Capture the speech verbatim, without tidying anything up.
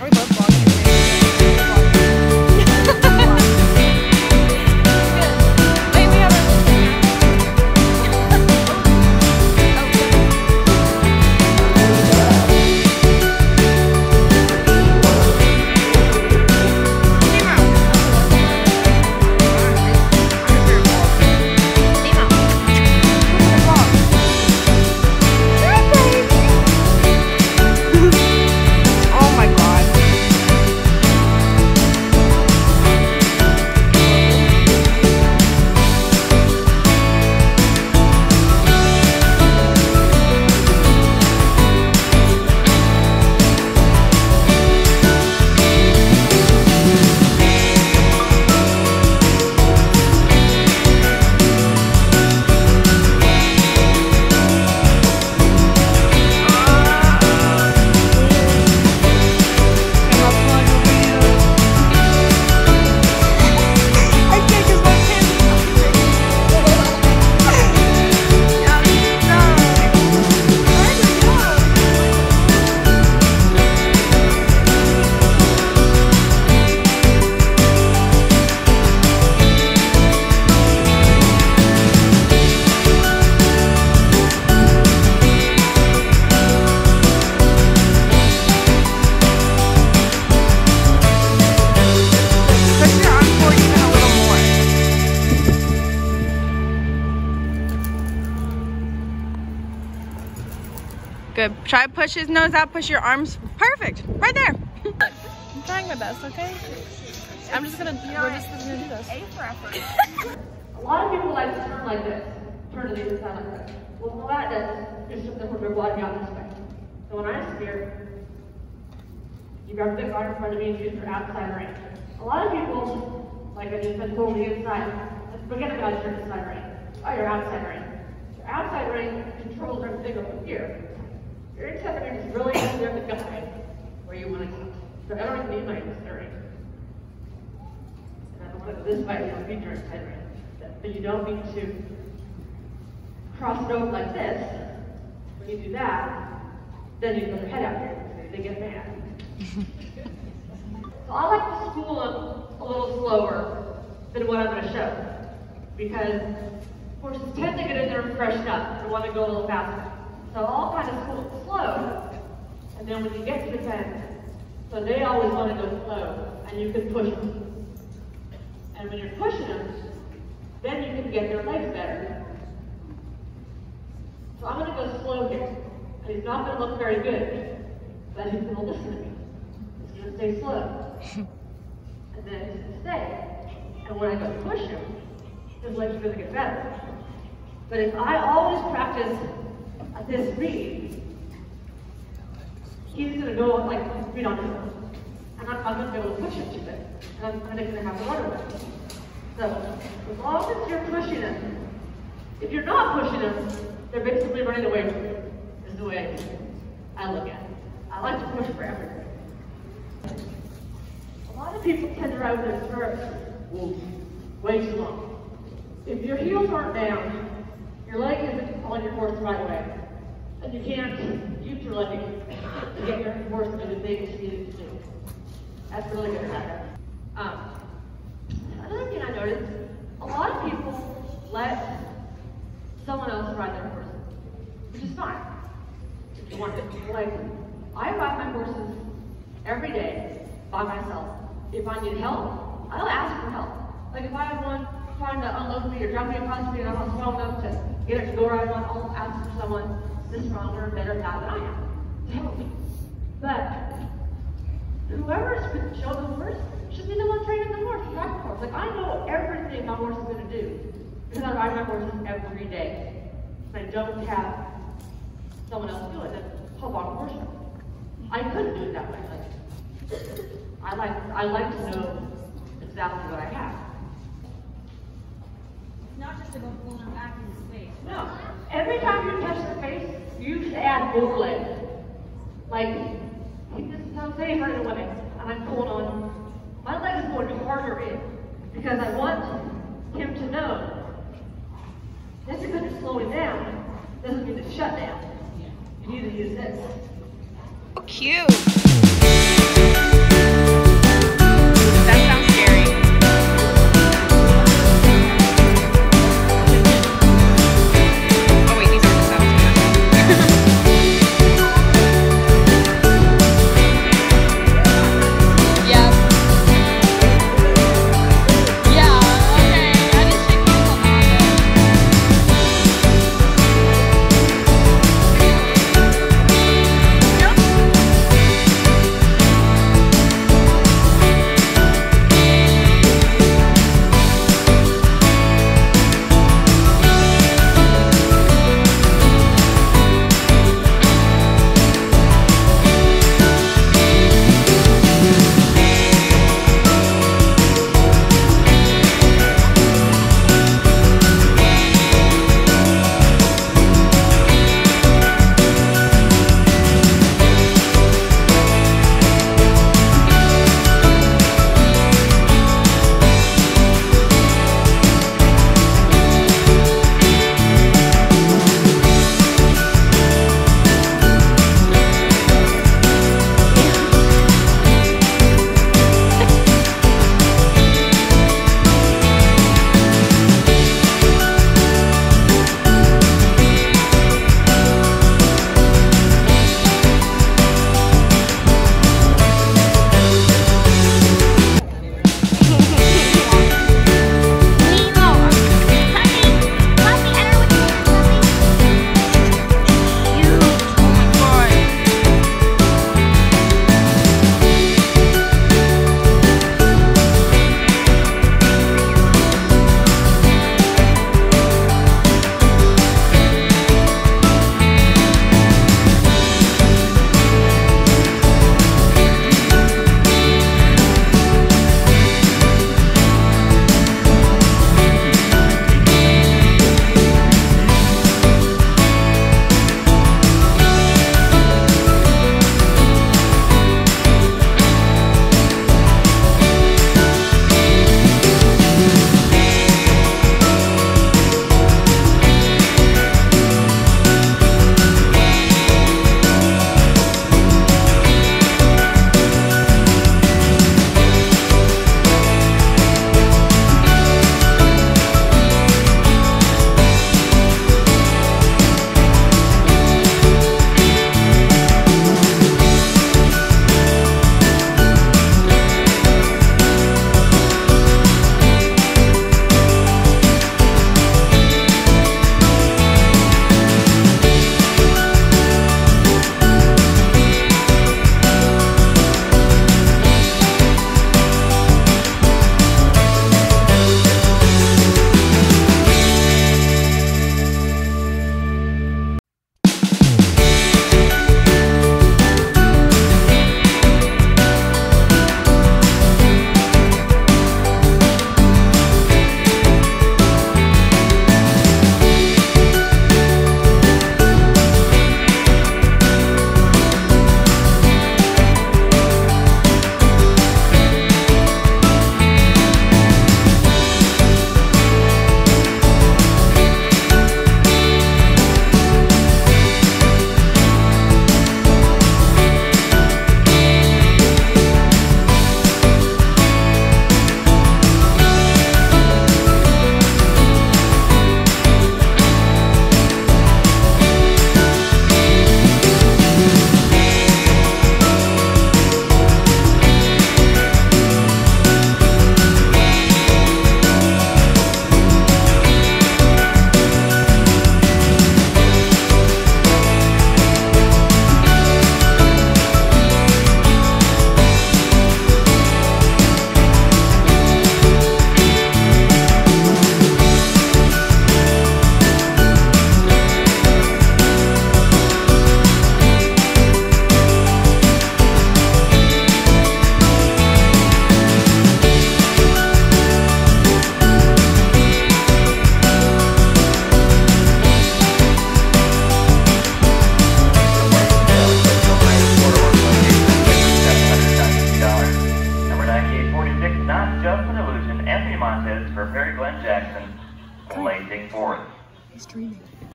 We love vlogging. Good. Try to push his nose out, push your arms. Perfect. Right there. I'm trying my best, okay? I'm just gonna, we're just gonna do this. A for effort. A lot of people like to turn like this. Turn to the other side like this. Well, what that does is just put their body out this way. So when I steer, you grab the big arm in front of me and use your outside rein. A lot of people, like I just said, pull the inside. Let's forget about your inside rein. Oh, your outside rein. Your outside rein controls everything over here. Your inside rein is really there to guide where you want to go. So I don't need my inside rein. And I don't want to go this way, you don't need your inside rein. But you don't need to cross it over like this. When you do that, then you put your head out here. They get mad. So I like to school them a little slower than what I'm going to show. Because horses tend to get in there and freshen up and want to go a little faster. So I'll kind of school it slow, and then when you get to the bend, so they always want to go slow, and you can push them. And when you're pushing them, then you can get their legs better. So I'm going to go slow here. And he's not going to look very good, but he's going to listen to me. He's going to stay slow. And then he's going to stay. And when I go push him, his legs are going to get better. But if I always practice at this speed, he's going to go like speed on his own. And I'm, I'm going to be able to push him to it. And I'm kind of going to have to run away. So, as long as you're pushing them, if you're not pushing them, they're basically running away from you, is the way I look at it. I like to push for everything. A lot of people tend to ride with their stirrups way too long. If your heels aren't down, your leg isn't on your horse right away, and you can't use your leg to get your horse to do the things you need to do. That's really good habit. Um, another thing I noticed, a lot of people let someone else ride their horse, which is fine. If you want to, like, I ride my horses every day by myself. If I need help, I'll ask for help. Like if I have one trying to unload me or drop me across me and I'm not strong enough to get it to go right on, I'll ask for someone that's stronger and better at that than I am to help me. But whoever's show the horse should be the one training the horse, track the horse. Like I know everything my horse is going to do because I ride my horses every day. I don't have someone else do it that help on horse. I couldn't do it that way. Like, I like I like to know exactly what I have. It's not just about pulling them back in the space. No. Every time you touch the face, you should add more leg. Like, he just don't say hurting away, and I'm pulling on. My leg is going harder in because I want him to know. Just because you're slowing down doesn't mean to shut down. You need to use this. Cute. May fourth. He's dreaming.